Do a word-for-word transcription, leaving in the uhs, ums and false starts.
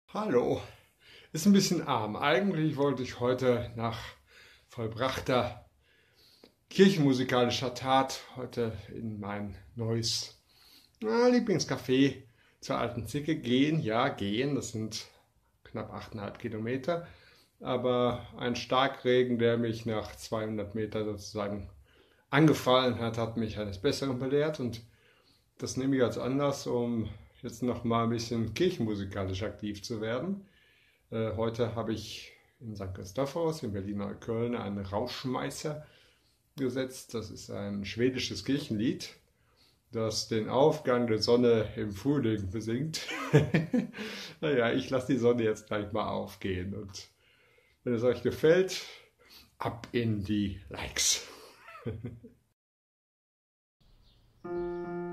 Hallo, ist ein bisschen arm. Eigentlich wollte ich heute nach vollbrachter kirchenmusikalischer Tat heute in mein neues na, Lieblingscafé zur Alten Zicke gehen. Ja, gehen, das sind knapp achteinhalb Kilometer. Aber ein Starkregen, der mich nach zweihundert Meter sozusagen angefallen hat, hat mich eines Besseren belehrt. Und das nehme ich als Anlass, um jetzt noch mal ein bisschen kirchenmusikalisch aktiv zu werden. Äh, heute habe ich in Sankt Christophorus in Berlin-Neukölln einen Rauschmeißer gesetzt. Das ist ein schwedisches Kirchenlied, das den Aufgang der Sonne im Frühling besingt. Naja, ich lasse die Sonne jetzt gleich mal aufgehen. Und wenn es euch gefällt, ab in die Likes.